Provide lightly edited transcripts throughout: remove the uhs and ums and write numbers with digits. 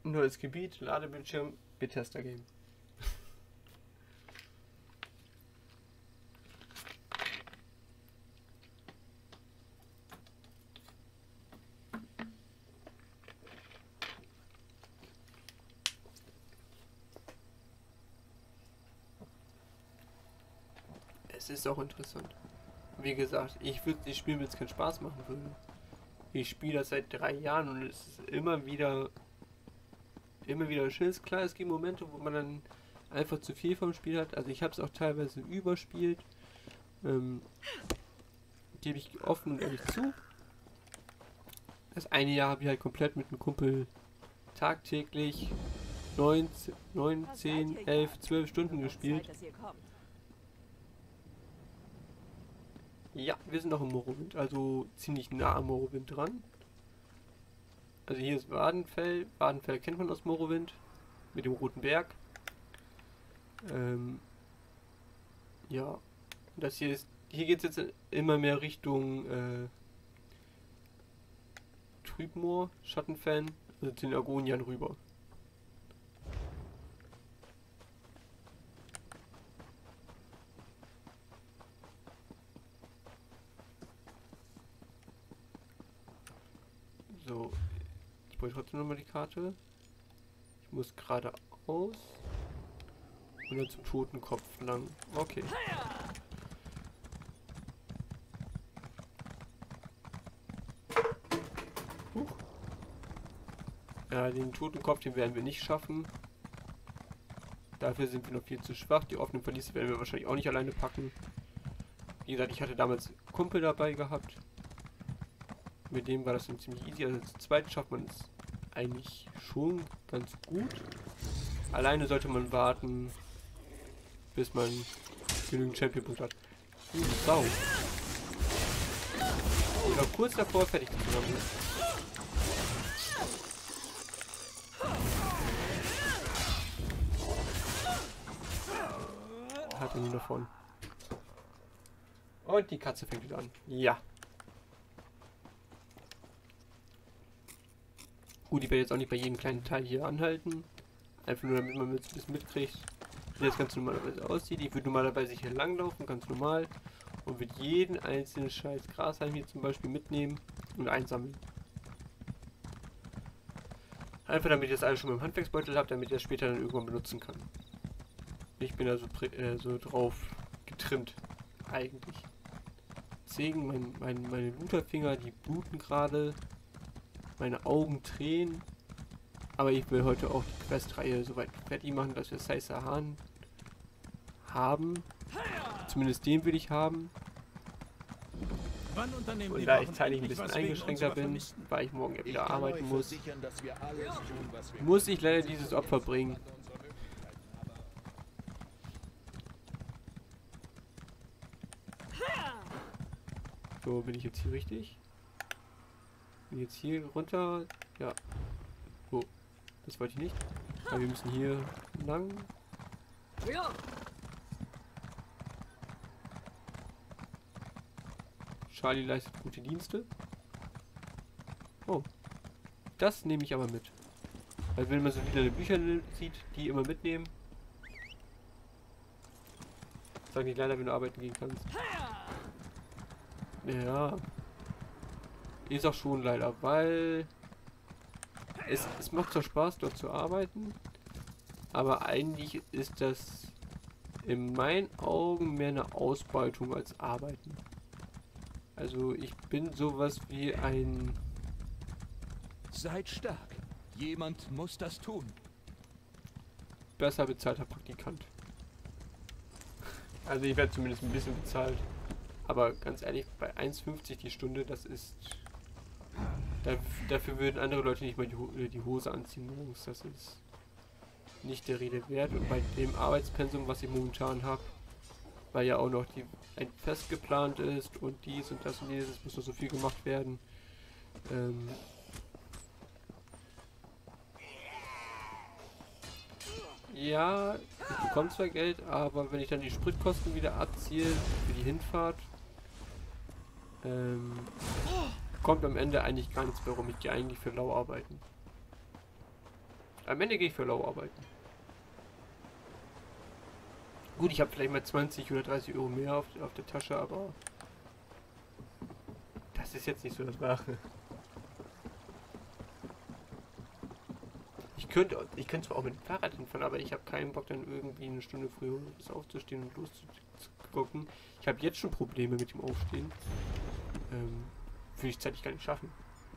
Neues Gebiet, Ladebildschirm, Bethesda Game. Es ist auch interessant. Wie gesagt, ich spielen, wenn es keinen Spaß machen würde. Ich spiele das seit 3 Jahren und es ist immer wieder schön. Ist klar, es gibt Momente, wo man dann einfach zu viel vom Spiel hat. Also ich habe es auch teilweise überspielt. Gebe ich offen und ehrlich zu. Das eine Jahr habe ich halt komplett mit einem Kumpel tagtäglich 9, 10, 11, 12 Stunden gespielt. Ja, wir sind noch im Morrowind, also ziemlich nah am Morrowind dran. Also hier ist Wadenfell. Wadenfell kennt man aus Morrowind. Mit dem Roten Berg. Ja. Das hier ist. Hier geht es jetzt immer mehr Richtung Trübmoor, Schattenfen, also zu den Argoniern rüber. So. Ich brauche trotzdem nochmal die Karte. Ich muss geradeaus. Und dann zum Totenkopf lang. Okay. Huch. Ja, den Totenkopf, den werden wir nicht schaffen. Dafür sind wir noch viel zu schwach. Die offenen Verliese werden wir wahrscheinlich auch nicht alleine packen. Wie gesagt, ich hatte damals einen Kumpel dabei gehabt. Mit dem war das dann ziemlich easy. Also zu zweit schafft man es eigentlich schon ganz gut. Alleine sollte man warten, bis man genügend Champion-Punkte hat. Sau. Ich war kurz davor, fertig zu machen. Hat er nie davon. Und die Katze fängt wieder an. Ja. Gut, ich werde jetzt auch nicht bei jedem kleinen Teil hier anhalten. Einfach nur, damit man ein bisschen mitkriegt, wie das Ganze normalerweise aussieht. Ich würde normalerweise hier langlaufen, ganz normal. Und würde jeden einzelnen Scheiß Grashalm hier zum Beispiel mitnehmen und einsammeln. Einfach damit ich das alles schon mal im Handwerksbeutel habe, damit ich das später dann irgendwann benutzen kann. Ich bin also so drauf getrimmt, eigentlich. Deswegen, meine Looterfinger, die bluten gerade. Meine Augen tränen. Aber ich will heute auch die Questreihe soweit fertig machen, dass wir Saisarhan haben. Zumindest den will ich haben. Und da ich zeitlich ein bisschen eingeschränkter bin, weil ich morgen ja wieder arbeiten muss, muss ich leider dieses Opfer bringen. So, bin ich jetzt hier richtig? Bin jetzt hier runter? Ja. Oh, das wollte ich nicht. Aber wir müssen hier lang. Charlie leistet gute Dienste. Oh. Das nehme ich aber mit. Weil wenn man so viele Bücher sieht, die immer mitnehmen. Sag nicht leider, wenn du arbeiten gehen kannst. Ja. Ist auch schon leider, weil es macht zwar Spaß, dort zu arbeiten, aber eigentlich ist das in meinen Augen mehr eine Ausbeutung als Arbeiten. Also ich bin sowas wie ein... Seid stark. Jemand muss das tun. Besser bezahlter Praktikant. Also ich werde zumindest ein bisschen bezahlt. Aber ganz ehrlich, bei 1,50 die Stunde, das ist... Dafür würden andere Leute nicht mal die Hose anziehen morgens. Das ist nicht der Rede wert. Und bei dem Arbeitspensum, was ich momentan habe, weil ja auch noch ein Fest geplant ist und dies und das und jenes, es muss noch so viel gemacht werden. Ja, ich bekomme zwar Geld, aber wenn ich dann die Spritkosten wieder abziehe für die Hinfahrt, kommt am Ende eigentlich gar nichts mehr rum. Ich gehe eigentlich für lau arbeiten. Am Ende gehe ich für lau arbeiten. Gut, ich habe vielleicht mal 20 oder 30 Euro mehr auf der Tasche, aber das ist jetzt nicht so das Wahre. Ich könnte zwar auch mit dem Fahrrad hinfahren, aber ich habe keinen Bock, dann irgendwie eine Stunde früher aufzustehen und loszugucken. Ich habe jetzt schon Probleme mit dem Aufstehen. Würde ich zeitlich gar nicht schaffen.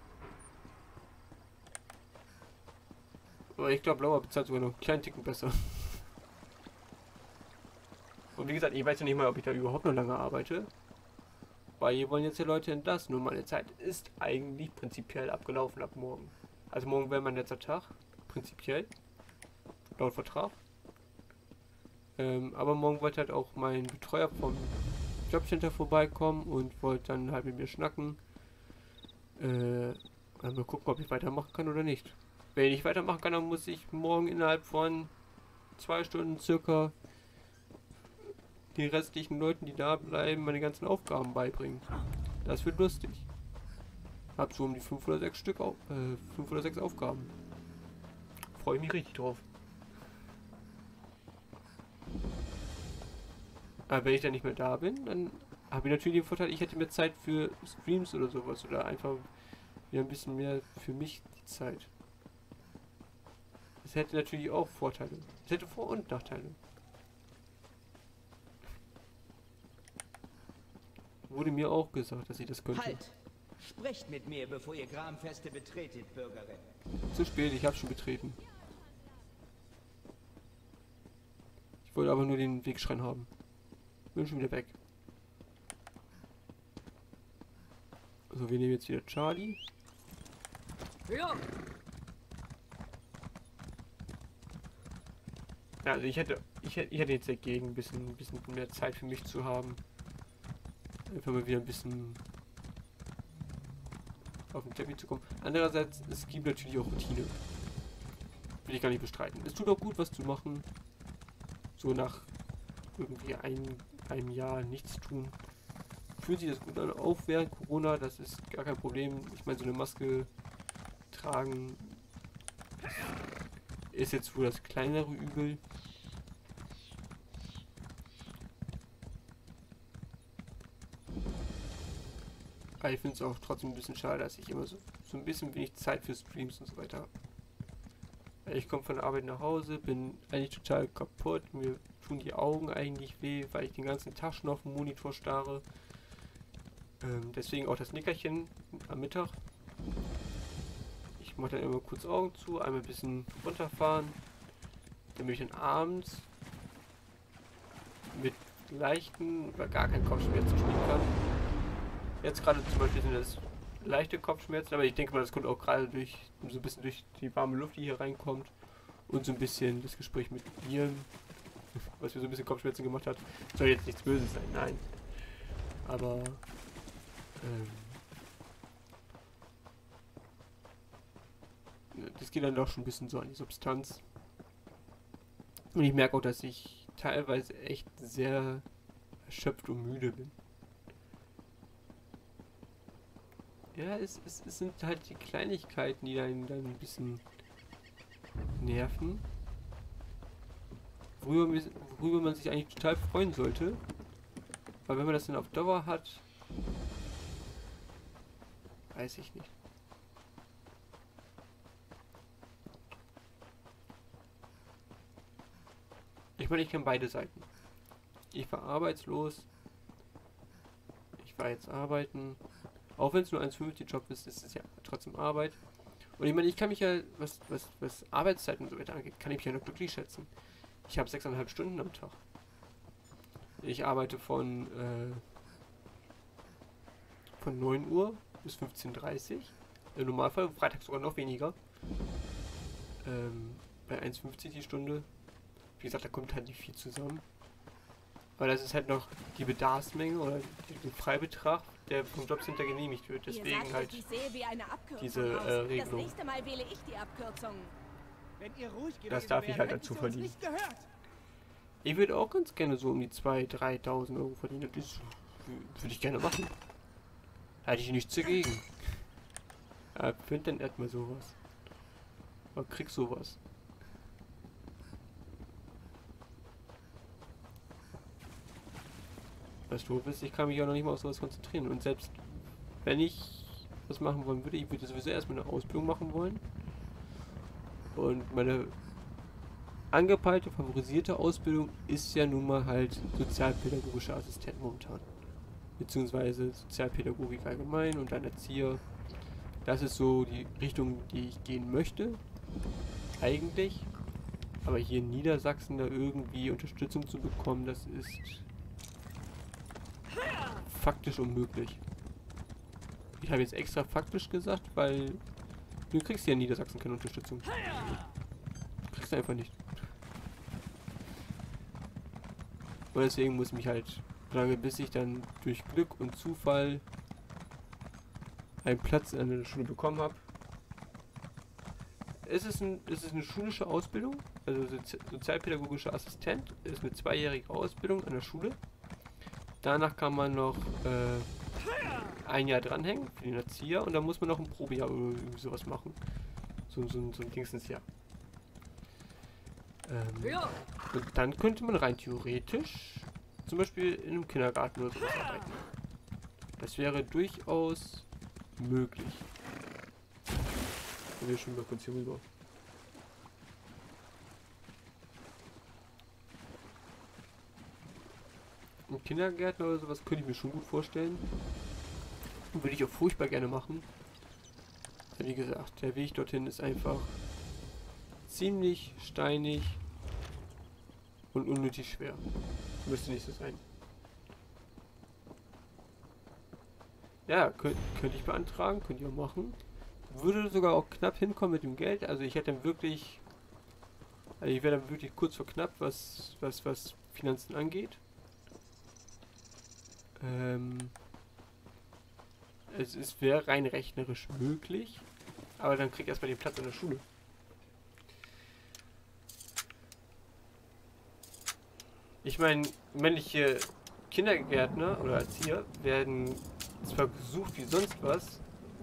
Aber ich glaube, Blauer bezahlt sogar noch einen kleinen Ticken besser. Und wie gesagt, ich weiß ja nicht mal, ob ich da überhaupt noch lange arbeite. Weil hier wollen jetzt die Leute entlassen. Und meine Zeit ist eigentlich prinzipiell abgelaufen ab morgen. Also morgen wäre mein letzter Tag. Prinzipiell. Laut Vertrag. Aber morgen wollte halt auch mein Betreuer vom Jobcenter vorbeikommen und wollte dann halt mit mir schnacken. Mal gucken, ob ich weitermachen kann oder nicht. Wenn ich nicht weitermachen kann, dann muss ich morgen innerhalb von 2 Stunden circa den restlichen Leuten, die da bleiben, meine ganzen Aufgaben beibringen. Das wird lustig. Hab so um die 5 oder 6 Stück 5 oder 6 Aufgaben. Freue ich mich richtig drauf. Aber wenn ich dann nicht mehr da bin, dann habe ich natürlich den Vorteil, ich hätte mehr Zeit für Streams oder sowas. Oder einfach wieder ein bisschen mehr für mich die Zeit. Das hätte natürlich auch Vorteile. Es hätte Vor- und Nachteile. Wurde mir auch gesagt, dass ich das könnte. Halt! Sprecht mit mir, bevor ihr Gramfeste betretet, Bürgerin. Zu spät, ich habe schon betreten. Ich wollte aber nur den Wegschrein haben. Bin schon wieder weg. So, wir nehmen jetzt wieder Charlie. Ja. Ja, also ich hätte jetzt dagegen, ein bisschen mehr Zeit für mich zu haben. Einfach mal wieder ein bisschen auf den Teppich zu kommen. Andererseits, es gibt natürlich auch Routine. Will ich gar nicht bestreiten. Es tut auch gut, was zu machen. So nach irgendwie einem Jahr nichts tun. Fühlt sich das gut an, auch während Corona, das ist gar kein Problem. Ich meine, so eine Maske tragen ist jetzt wohl das kleinere Übel. Aber ich finde es auch trotzdem ein bisschen schade, dass ich immer so ein bisschen wenig Zeit für Streams und so weiter habe. Ich komme von der Arbeit nach Hause, bin eigentlich total kaputt, mir tun die Augen eigentlich weh, weil ich den ganzen Tag schon auf dem Monitor starre. Deswegen auch das Nickerchen am Mittag. Ich mache dann immer kurz Augen zu, einmal ein bisschen runterfahren, damit ich dann abends mit leichten oder gar keinen Kopfschmerzen spielen kann. Jetzt gerade zum Beispiel sind das leichte Kopfschmerzen, aber ich denke mal, das kommt auch gerade durch so ein bisschen durch die warme Luft, die hier reinkommt und so ein bisschen das Gespräch mit dir, was mir so ein bisschen Kopfschmerzen gemacht hat. Soll jetzt nichts Böses sein, nein. Aber das geht dann doch schon ein bisschen so an die Substanz. Und ich merke auch, dass ich teilweise echt sehr erschöpft und müde bin. Ja, es sind halt die Kleinigkeiten, die dann ein bisschen nerven. Worüber man sich eigentlich total freuen sollte. Aber wenn man das dann auf Dauer hat, weiß ich nicht. Ich meine, ich kenne beide Seiten. Ich war arbeitslos. Ich war jetzt arbeiten. Auch wenn es nur 1,50 Job ist, ist es ja trotzdem Arbeit. Und ich meine, ich kann mich ja, was Arbeitszeiten und so weiter angeht, kann ich mich ja noch glücklich schätzen. Ich habe 6,5 Stunden am Tag. Ich arbeite von 9 Uhr bis 15:30 Uhr. Im Normalfall, Freitag sogar noch weniger. Bei 1,50 die Stunde. Wie gesagt, da kommt halt nicht viel zusammen. Aber das ist halt noch die Bedarfsmenge oder der Freibetrag, der vom Jobcenter genehmigt wird. Deswegen halt diese Regelung. Das nächste Mal wähle ich die Abkürzung. Wenn ihr ruhig Das darf ich halt dazu verdienen. Ich würde auch ganz gerne so um die 2.000, 3.000 Euro verdienen. Das würde ich gerne machen. Hätte ich nichts dagegen. Find dann erstmal sowas. Oder krieg sowas. Was doof ist, ich kann mich auch noch nicht mal auf sowas konzentrieren. Und selbst wenn ich was machen wollen würde, ich würde sowieso erstmal eine Ausbildung machen wollen. Und meine angepeilte, favorisierte Ausbildung ist ja nun mal halt sozialpädagogischer Assistent momentan. Beziehungsweise Sozialpädagogik allgemein und dann Erzieher. Das ist so die Richtung, die ich gehen möchte. Eigentlich. Aber hier in Niedersachsen da irgendwie Unterstützung zu bekommen, das ist faktisch unmöglich. Ich habe jetzt extra faktisch gesagt, weil du kriegst hier in Niedersachsen keine Unterstützung. Du kriegst einfach nicht. Und deswegen muss ich mich halt lange, bis ich dann durch Glück und Zufall einen Platz an der Schule bekommen habe. Es ist eine schulische Ausbildung, also sozialpädagogischer Assistent, ist eine 2-jährige Ausbildung an der Schule. Danach kann man noch ein Jahr dranhängen für den Erzieher und dann muss man noch ein Probejahr oder irgendwie sowas machen. So ein Dingsensjahr. Und dann könnte man rein theoretisch zum Beispiel in einem Kindergarten oder sowas arbeiten. Das wäre durchaus möglich. Wir schon mal kurz hier rüber. Ein Kindergärtner oder sowas könnte ich mir schon gut vorstellen. Würde ich auch furchtbar gerne machen. Wie gesagt, der Weg dorthin ist einfach ziemlich steinig und unnötig schwer. Müsste nicht so sein. Ja, könnte ich beantragen, könnte ich auch machen. Würde sogar auch knapp hinkommen mit dem Geld. Also ich hätte dann wirklich... Also ich wäre dann wirklich kurz vor knapp, was Finanzen angeht. Es wäre rein rechnerisch möglich. Aber dann krieg ich erstmal den Platz an der Schule. Ich meine, männliche Kindergärtner oder Erzieher werden zwar gesucht wie sonst was,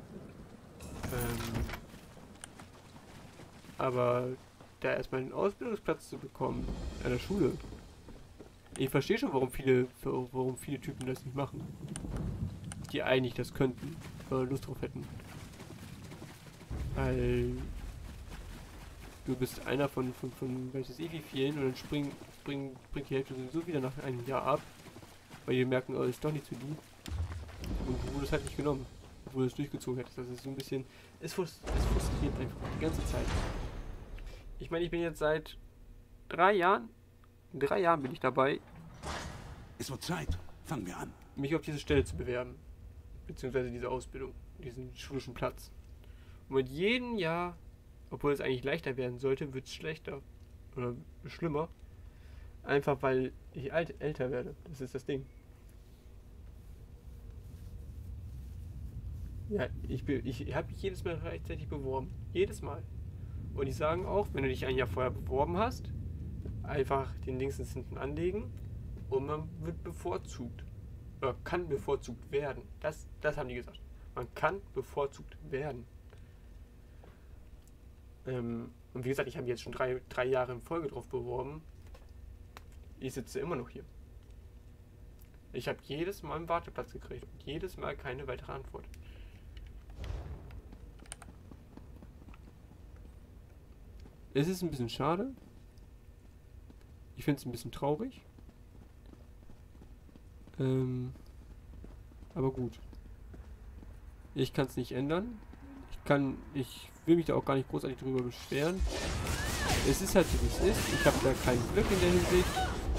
aber da erstmal einen Ausbildungsplatz zu bekommen an der Schule. Ich verstehe schon, warum viele Typen das nicht machen. Die eigentlich das könnten, oder Lust drauf hätten. Weil du bist einer von welches wie vielen und dann springt die Hälfte sowieso wieder nach einem Jahr ab, weil die merken, oh, ist doch nicht zu lieb. Und du wurdest halt nicht genommen, obwohl du es durchgezogen hättest. Das ist so ein bisschen, es frustriert einfach die ganze Zeit. Ich meine, ich bin jetzt seit 3 Jahren bin ich dabei, Es wird Zeit. Fangen wir an. mich auf diese Stelle zu bewerben. Beziehungsweise diese Ausbildung, diesen schulischen Platz. Und mit jedem Jahr, obwohl es eigentlich leichter werden sollte, wird es schlechter. Oder schlimmer. Einfach weil ich älter werde. Das ist das Ding. Ja, ich habe mich jedes Mal rechtzeitig beworben. Jedes Mal. Und die sagen auch, wenn du dich ein Jahr vorher beworben hast, einfach den Dingsens hinten anlegen und man wird bevorzugt. Oder kann bevorzugt werden. Das haben die gesagt. Man kann bevorzugt werden. Und wie gesagt, ich habe mich jetzt schon drei Jahre in Folge drauf beworben. Ich sitze immer noch hier. Ich habe jedes Mal einen Warteplatz gekriegt und jedes Mal keine weitere Antwort. Es ist ein bisschen schade. Ich finde es ein bisschen traurig. Aber gut. Ich kann es nicht ändern. Ich will mich da auch gar nicht großartig drüber beschweren. Es ist halt so, wie es ist. Ich habe da kein Glück in der Hinsicht.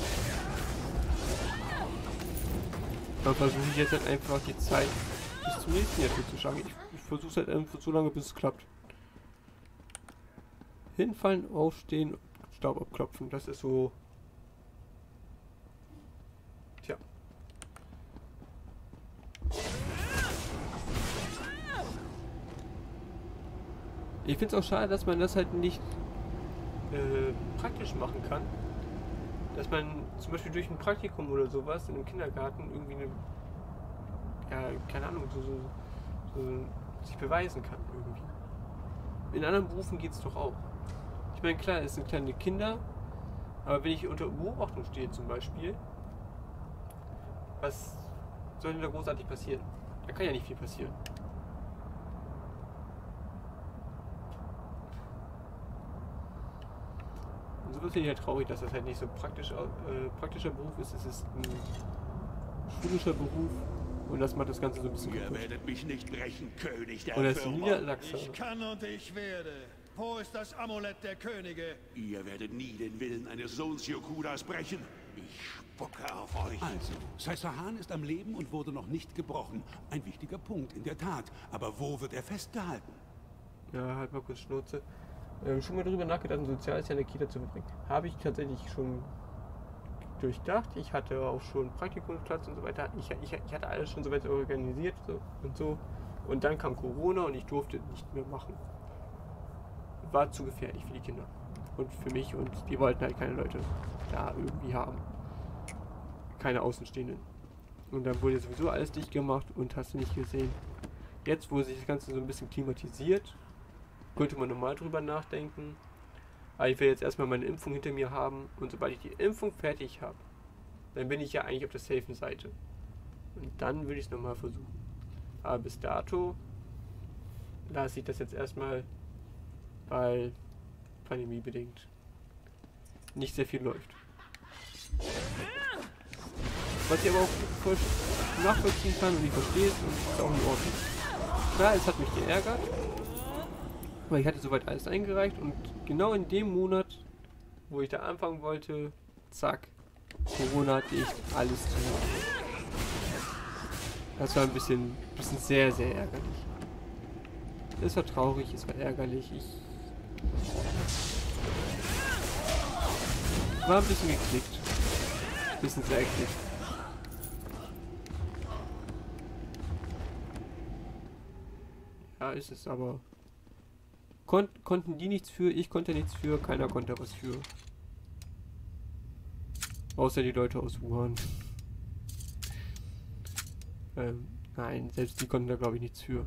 Dann versuche ich jetzt halt einfach die Zeit bis zum nächsten Jahr zu schaffen. Ich versuche es halt einfach so lange, bis es klappt. Hinfallen, aufstehen, Staub abklopfen. Das ist so... Tja. Ich finde es auch schade, dass man das halt nicht praktisch machen kann. Dass man zum Beispiel durch ein Praktikum oder sowas in einem Kindergarten irgendwie eine... Ja, keine Ahnung, so sich beweisen kann irgendwie. In anderen Berufen geht es doch auch. Ich meine, klar, es sind kleine Kinder, aber wenn ich unter Beobachtung stehe zum Beispiel, Was soll denn da großartig passieren? Da kann ja nicht viel passieren. Und sowas finde ich halt traurig, dass das halt nicht so praktischer Beruf ist. Es ist ein schulischer Beruf und das macht das Ganze so ein bisschen Ihr kaputt. werdet mich nicht brechen, König der Und das ist Firma. Niedersachse. Ich kann und ich werde. Wo ist das Amulett der Könige? Ihr werdet nie den Willen eines Sohns Yokudas brechen. Ich spucke auf euch. Also, Caesar Hahn ist am Leben und wurde noch nicht gebrochen. Ein wichtiger Punkt, in der Tat. Aber wo wird er festgehalten? Ja, halt mal kurz Schnauze. Schon mal darüber nachgedacht, ein soziales Jahr in der Kita zu verbringen. Habe ich tatsächlich schon durchdacht. Ich hatte auch schon Praktikumsplatz und so weiter. Ich hatte alles schon so weit organisiert und so. Und dann kam Corona und ich durfte nicht mehr machen. War zu gefährlich für die Kinder. Und für mich, und die wollten halt keine Leute da irgendwie haben. Keine Außenstehenden. Und dann wurde sowieso alles dicht gemacht und hast du nicht gesehen. Jetzt, wo sich das Ganze so ein bisschen klimatisiert, könnte man normal drüber nachdenken. Aber ich will jetzt erstmal meine Impfung hinter mir haben und sobald ich die Impfung fertig habe, dann bin ich ja eigentlich auf der safen Seite. Und dann würde ich es nochmal versuchen. Aber bis dato lasse ich das jetzt erstmal, weil pandemiebedingt nicht sehr viel läuft. Was ich aber auch voll nachvollziehen kann und ich verstehe es und ist auch in Ordnung. Klar, es hat mich geärgert, weil ich hatte soweit alles eingereicht und genau in dem Monat, wo ich da anfangen wollte, zack, Corona hat dicht, alles zu. Das war ein bisschen sehr, sehr ärgerlich. Es war traurig, es war ärgerlich, ich war ein bisschen geklickt. Ein bisschen sehr geklickt. Ja, ist es, aber konnten die nichts für, ich konnte nichts für, keiner konnte was für. Außer die Leute aus Wuhan. Nein, selbst die konnten da glaube ich nichts für.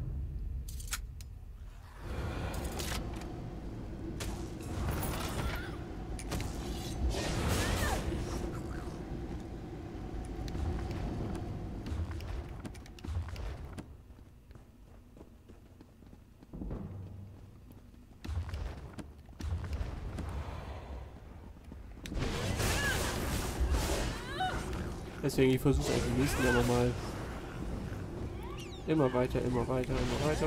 Deswegen, ich versuche es im nächsten Jahr nochmal. Immer weiter, immer weiter, immer weiter.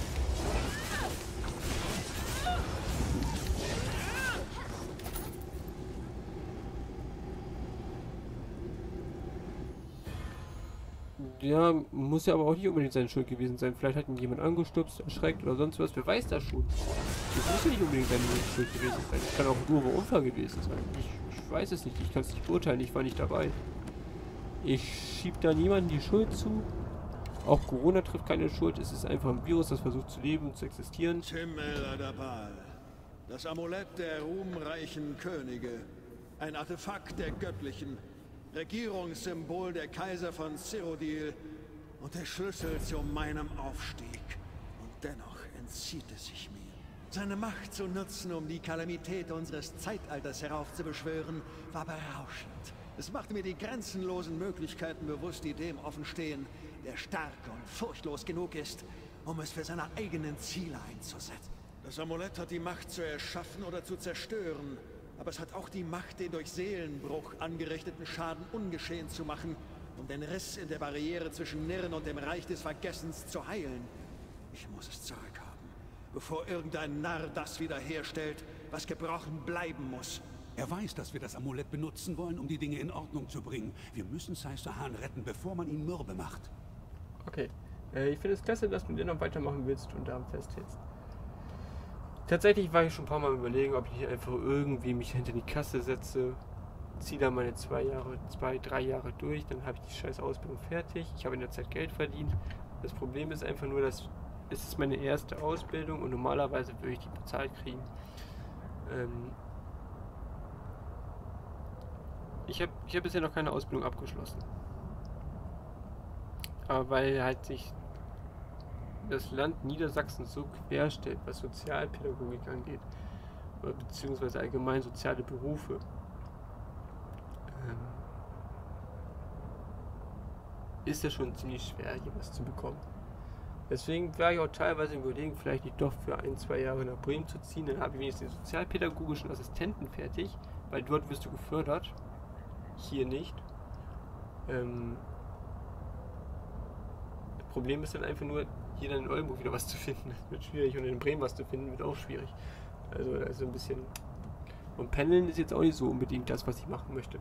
Ja, muss ja aber auch nicht unbedingt seine Schuld gewesen sein. Vielleicht hat ihn jemand angestupst, erschreckt oder sonst was. Wer weiß das schon? Das muss ja nicht unbedingt seine Schuld gewesen sein. Das kann auch ein doofer Unfall gewesen sein. Ich weiß es nicht. Ich kann es nicht beurteilen. Ich war nicht dabei. Ich schieb da niemandem die Schuld zu. Auch Corona trifft keine Schuld. Es ist einfach ein Virus, das versucht zu leben und zu existieren. Tim el-Adabal. Das Amulett der ruhmreichen Könige. Ein Artefakt der Göttlichen. Regierungssymbol der Kaiser von Cyrodiil und der Schlüssel zu meinem Aufstieg. Und dennoch entzieht es sich mir. Seine Macht zu nutzen, um die Kalamität unseres Zeitalters heraufzubeschwören, war berauschend. Es machte mir die grenzenlosen Möglichkeiten bewusst, die dem offenstehen, der stark und furchtlos genug ist, um es für seine eigenen Ziele einzusetzen. Das Amulett hat die Macht zu erschaffen oder zu zerstören. Aber es hat auch die Macht, den durch Seelenbruch angerichteten Schaden ungeschehen zu machen, um den Riss in der Barriere zwischen Nirn und dem Reich des Vergessens zu heilen. Ich muss es zurückhaben, bevor irgendein Narr das wiederherstellt, was gebrochen bleiben muss. Er weiß, dass wir das Amulett benutzen wollen, um die Dinge in Ordnung zu bringen. Wir müssen Caesar Hahn retten, bevor man ihn mürbe macht. Okay. Ich finde es klasse, dass du den noch weitermachen willst und daran festhältst. Tatsächlich war ich schon ein paar Mal überlegen, ob ich nicht einfach irgendwie mich hinter die Kasse setze, ziehe da meine 3 Jahre durch, dann habe ich die scheiß Ausbildung fertig. Ich habe in der Zeit Geld verdient. Das Problem ist einfach nur, dass es ist meine erste Ausbildung und normalerweise würde ich die bezahlt kriegen. Ich hab bisher noch keine Ausbildung abgeschlossen. Aber weil halt sich das Land Niedersachsen so quer stellt, was Sozialpädagogik angeht, oder beziehungsweise allgemein soziale Berufe, ist es schon ziemlich schwer, hier was zu bekommen. Deswegen wäre ich auch teilweise überlegen, vielleicht nicht doch für 1-2 Jahre nach Bremen zu ziehen. Dann habe ich wenigstens den sozialpädagogischen Assistenten fertig, weil dort wirst du gefördert. Hier nicht. Das Problem ist dann einfach nur, hier dann in Oldenburg wieder was zu finden. Das wird schwierig und in Bremen was zu finden, wird auch schwierig. Also da ist so ein bisschen... Und Pendeln ist jetzt auch nicht so unbedingt das, was ich machen möchte.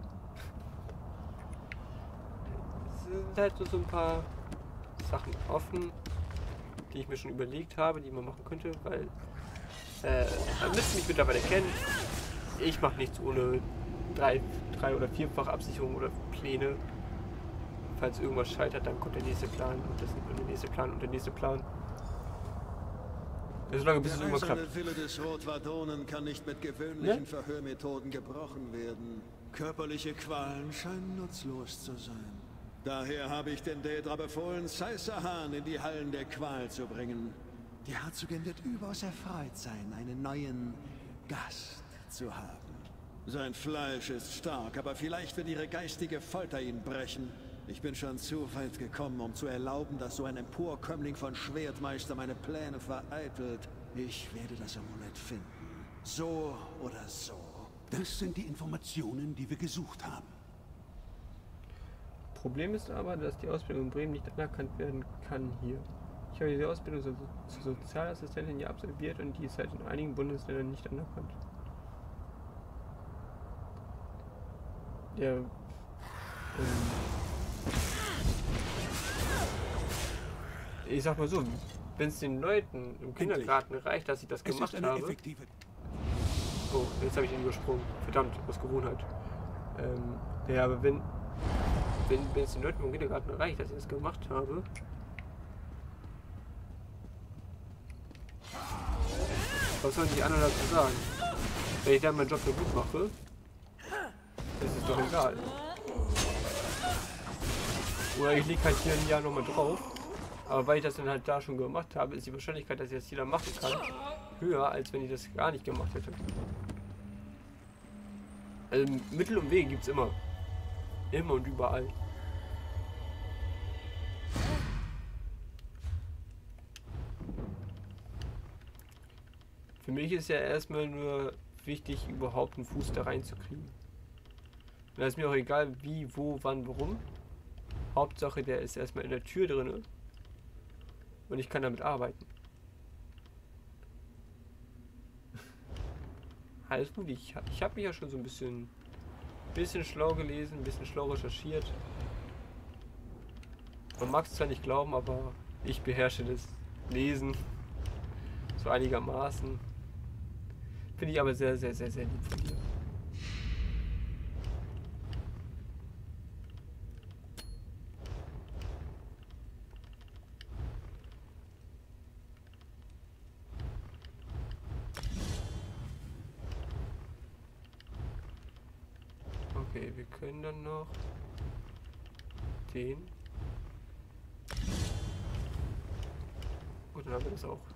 Es sind halt so ein paar Sachen offen, die ich mir schon überlegt habe, die man machen könnte, weil man müsste mich mittlerweile kennen. Ich mache nichts ohne 3 oder 4-fach Absicherung oder Pläne. Falls irgendwas scheitert, dann kommt der nächste Plan und der nächste Plan und der nächste Plan. Solange bis es irgendwann klappt. Der Wille des Rotwardonen kann nicht mit gewöhnlichen Verhörmethoden gebrochen werden. Körperliche Qualen scheinen nutzlos zu sein. Daher habe ich den Daedra befohlen, Saissahan in die Hallen der Qual zu bringen. Die Herzogin wird überaus erfreut sein, einen neuen Gast zu haben. Sein Fleisch ist stark, aber vielleicht wird ihre geistige Folter ihn brechen. Ich bin schon zu weit gekommen, um zu erlauben, dass so ein Emporkömmling von Schwertmeister meine Pläne vereitelt. Ich werde das Amulett finden. So oder so. Das sind die Informationen, die wir gesucht haben. Problem ist aber, dass die Ausbildung in Bremen nicht anerkannt werden kann hier. Ich habe diese Ausbildung zur Sozialassistentin hier absolviert und die ist halt in einigen Bundesländern nicht anerkannt. Ja. Ich sag mal so, wenn es den Leuten im Kindergarten reicht, dass ich das gemacht habe. Oh, jetzt habe ich ihn übersprungen. Verdammt, aus Gewohnheit. Ja, aber wenn es den Leuten im Kindergarten reicht, dass ich das gemacht habe. Was soll die anderen dazu sagen? Wenn ich dann meinen Job so gut mache, ist es doch egal. Oder ich lege halt hier ein Jahr nochmal drauf. Aber weil ich das dann halt da schon gemacht habe, ist die Wahrscheinlichkeit, dass ich das jeder machen kann, höher, als wenn ich das gar nicht gemacht hätte. Also Mittel und Wege gibt es immer. Immer und überall. Für mich ist ja erstmal nur wichtig, überhaupt einen Fuß da reinzukriegen. Und da ist mir auch egal, wie, wo, wann, warum. Hauptsache, der ist erstmal in der Tür drin. Und ich kann damit arbeiten. Alles gut, ich habe mich ja schon so ein bisschen schlau gelesen, ein bisschen schlau recherchiert. Man mag es zwar nicht glauben, aber ich beherrsche das Lesen so einigermaßen. Finde ich aber sehr, sehr, sehr, sehr lieb von dir. Okay, wir können dann noch den. Und dann haben wir das auch.